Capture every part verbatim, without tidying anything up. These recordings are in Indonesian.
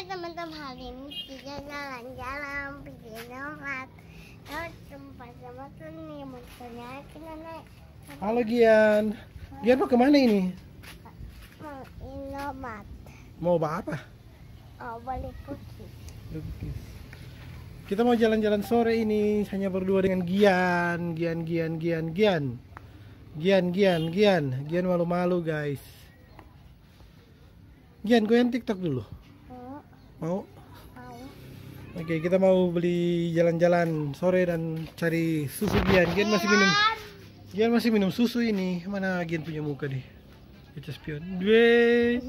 Hai teman-teman, hari ini kita jalan-jalan pergi nomad. Terus tempat sama tuh nih motornya kita naik. Halo Gian, Gian mau kemana ini? Mau Indomaret. Mau apa? Oh, balik cookies. Kita mau jalan-jalan sore ini hanya berdua dengan Gian, Gian, Gian, Gian, Gian, Gian, Gian, Gian, Gian malu-malu guys. Gian, goyang TikTok dulu. Mau? Mau? Mau. Oke, kita mau beli jalan-jalan sore dan cari susu Gian. Gian masih minum. Gian masih minum susu ini. Mana Gian punya muka nih? Kita spion. Dwe.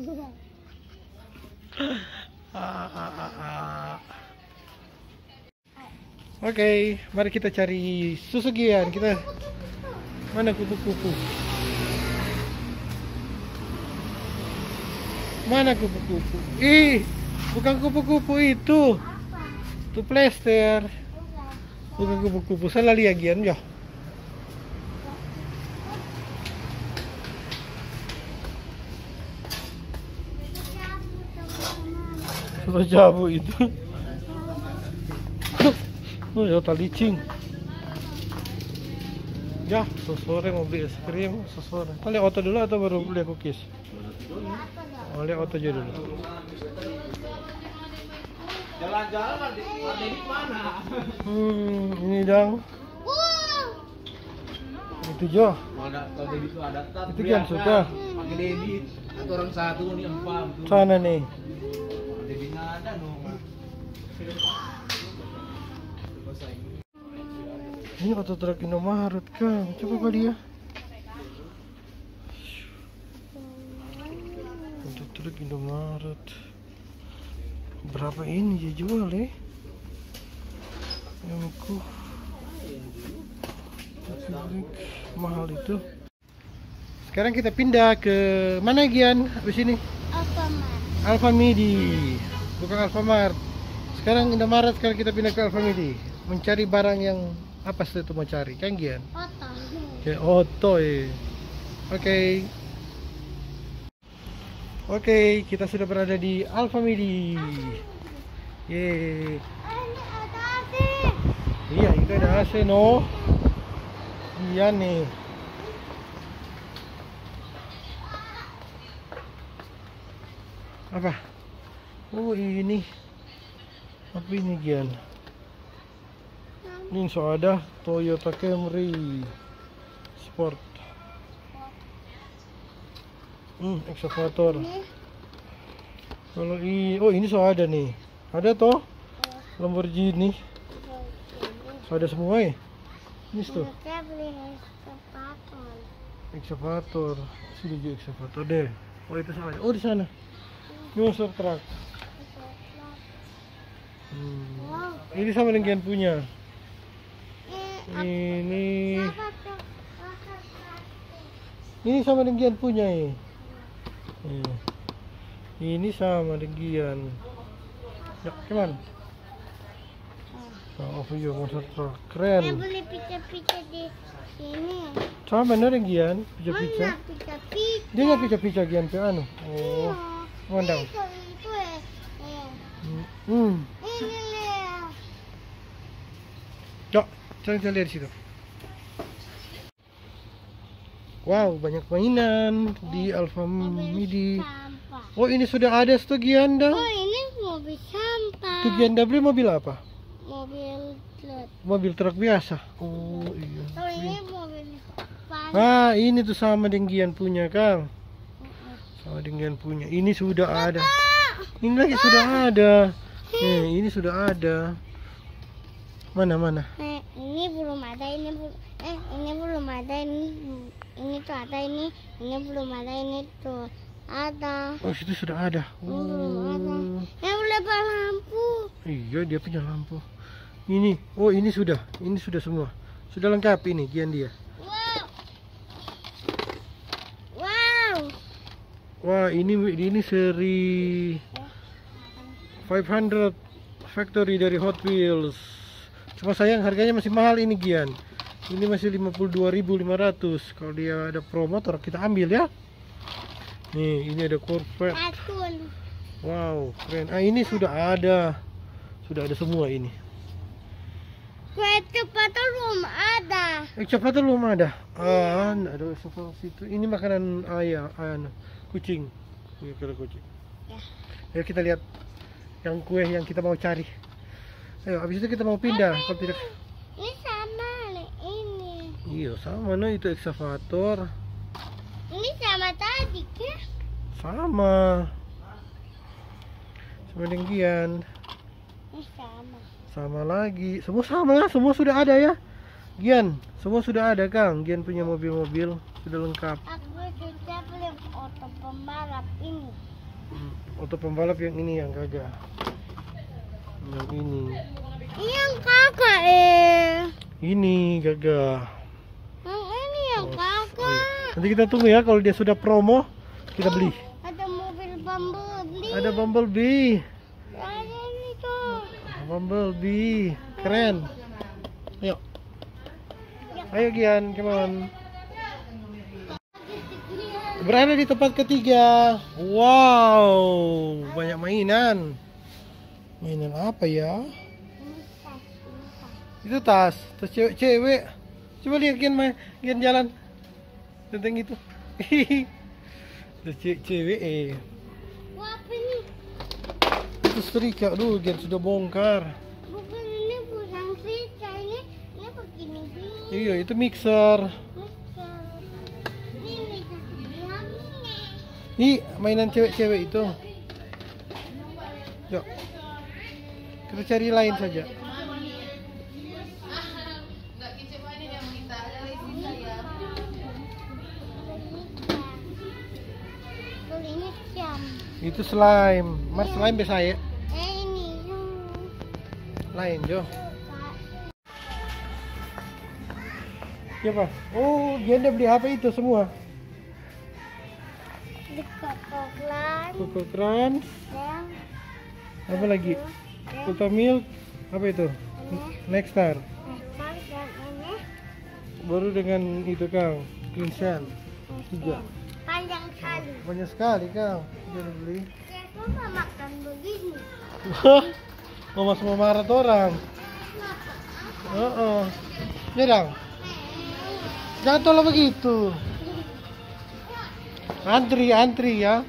Ah, ah, ah, ah. Oke, mari kita cari susu Gian. Kita mana kupu-kupu? Mana kupu-kupu? Ih, bukan kupu-kupu itu. Itu plester. Bukan kupu-kupu. Salah lihat Gian ya. Sudah jabu itu. Oh ya tali cing. Ya, sore mau beli es krim, sore. Kau lihat auto dulu atau baru beli cookies? Oh, lihat auto aja dulu. Jalan-jalan di mana? Hmm, ini dong. Itu Jo. Mana kalau debit itu ada tat. Itu kan sudah. Pakai debit. Satu orang satu nih empat. Sana nih. Debitnya ada dong. Ini auto truk Indomaret kan. Coba kali ya. Auto truk Indomaret. Berapa ini dia jual ya? Yang ku mahal itu. Sekarang kita pindah ke mana Gian? Habis ini Alfamart. Alfamidi. Bukan Alfamart. Sekarang Indomaret, sekarang kita pindah ke Alfamidi. Mencari barang yang apa sih itu mau cari? Kan Gian? Foto. Oke, oto eh. Oke. Oke, kita sudah berada di Alfamidi. Yeay. Ini ada A C. Iya, itu ada A C no. Iya nih. Apa? Oh ini. Apa ini Gian? Ini so ada Toyota Camry Sport. Hmm, eksavator. Kalau ini, oh ini so ada nih. Ada toh? Lamborghini. So ada semua ya. Ini tuh. Kita beli ekskavator. Eksavator. Sini juga eksavator deh. Oh itu sana. Oh di sana. Ini monster truck. Hmm. Wow. Ini sama dengan Gian punya. Eh, Ini apa tuh? ini sama dengan Gian punya ya. Hmm. Ini sama dengan Gian. Ya, kemana? Oh, iya monster truck. Saya Keren. beli pizza-pizza di sini. Sama bener yang Gian, pizza-pizza. Mana pizza-pizza? Dia nggak pizza-pizza Gian ke anu. Iya. Oh, mandang. Itu itu eh. eh. Hmm. Ini lihat. Yuk, jangan lihat di situ. Wow, banyak mainan di Alfamidi. Sampah. Oh, ini sudah ada stok Gianda. Oh, ini mobil sampah. Itu Gianda beli mobil apa? Mobil truk. Mobil truk biasa. Oh, iya. Oh, ini mobil panas. Ah, ini tuh sama dengan Gian punya, Kang. Sama dengan Gian punya. Ini sudah ada. Ini lagi sudah ada. Nih, ini sudah ada. Mana mana? Eh, ini belum ada, ini belum. Eh, ini belum ada, ini ini tuh ada, ini ini belum ada, ini tuh ada. Oh, situ sudah ada. Ini belum ada. Oh. Yang boleh pakai lampu. Iya, dia punya lampu. Ini, oh ini sudah, ini sudah semua. Sudah lengkap ini Gian dia. Wow. Wow. Wah, ini ini seri lima ratus factory dari Hot Wheels. Cuma sayang harganya masih mahal ini Gian. Ini masih lima puluh dua ribu lima ratus. Kalau dia ada promotor kita ambil ya. Nih, ini ada Corvette. Akun. Wow, keren. Ah, ini sudah ada. Sudah ada semua ini. Kue cepat belum ada. Eh, cepat belum ada. Ah, ada sesuatu situ. Ini makanan ayam, ayam kucing. Ini kira kucing. Ya. Ayo kita lihat yang kue yang kita mau cari. Ayo, habis itu kita mau pindah. Kalau tidak, Ini sama nih ini. iya sama. Nah itu ekskavator. Ini sama tadi kan? Sama. Sama dengan Gian. Ini sama. Sama lagi. Semua sama, semua sudah ada ya. Gian, semua sudah ada Kang. Gian punya mobil-mobil sudah lengkap. Aku sudah beli oto pembalap ini. Hmm, Oto pembalap yang ini yang gagah. Yang ini. Yang kakak eh. Ini gagah. Yang ini yang Oh, kakak. Nanti kita tunggu ya kalau dia sudah promo kita beli. Ada mobil Bumblebee. Ada Bumblebee. Ada ini tuh. Bumblebee. Keren. Ayo. Ayo Gian, come on. Berada di tempat ketiga. Wow, banyak mainan. Mainan apa ya? Itu tas, tas cewek-cewek. Coba lihat Gian main, Gian jalan. Tentang itu. Tas cewek-cewek eh. Wah, apa ini? Itu setrika dulu, Gian sudah bongkar. Bukan ini bukan cerita ini. Ini begini gini. Iya, itu mixer. Ini bisa diambil. Ih, mainan cewek-cewek itu. Yuk. Kita cari lain saja. Ini jam. Itu slime. Mas slime biasa ya. Eh ini. Lain, Jo. Ya, Pak. Oh, dia udah beli apa itu semua? Dekat koklan. Coco Crunch. Yang Apa lagi? Ultra Milk. Apa itu? Nextar. Ekor dan ini Baru dengan itu, Kang. Green Shell. Tiga. panjang sekali. Banyak sekali, Kang. Dia udah beli. Aku mau makan begini. Mau mas mau marah tuh orang. Heeh. Ya, Dang. Jangan tolong begitu. Antri, antri ya.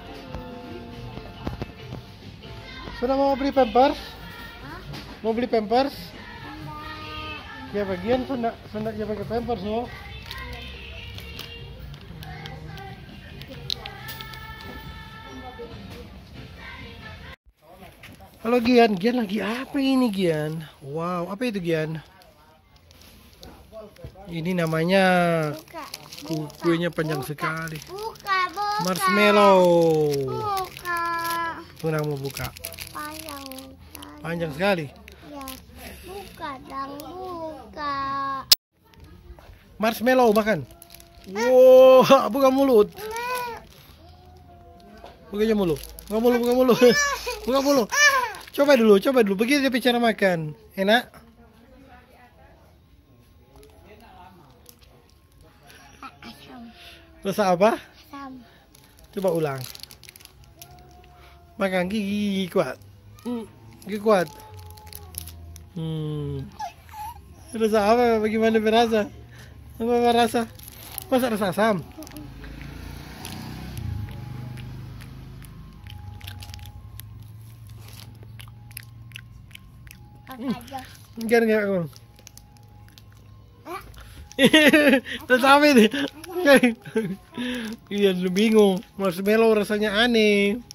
Sudah mau beli pampers? Mau beli pampers? Ya bagian sudah sudah ya pakai pampers loh. Halo Gian, Gian lagi apa ini Gian? Wow, apa itu Gian? Ini namanya Buka. ku- kuenya panjang sekali. Buka, buka. Marshmallow. Buka. Tuna mau buka. Panjang sekali. Panjang sekali. Ya. Buka dan buka. Marshmallow makan. Wow, buka mulut. Buka aja mulut. Buka mulut, buka mulut. Buka mulut. Coba dulu, coba dulu. Begini dia cara makan. Enak? Rasa apa? Sam. Coba ulang. Makan gigi, gigi kuat. Hmm, gigi kuat. Hmm. Rasa apa? Bagaimana berasa? Apa rasa? Masa rasa asam? Aja. Enggak, enggak, Bang. Rasa apa ini? Iya, lu bingung. Marshmallow rasanya aneh.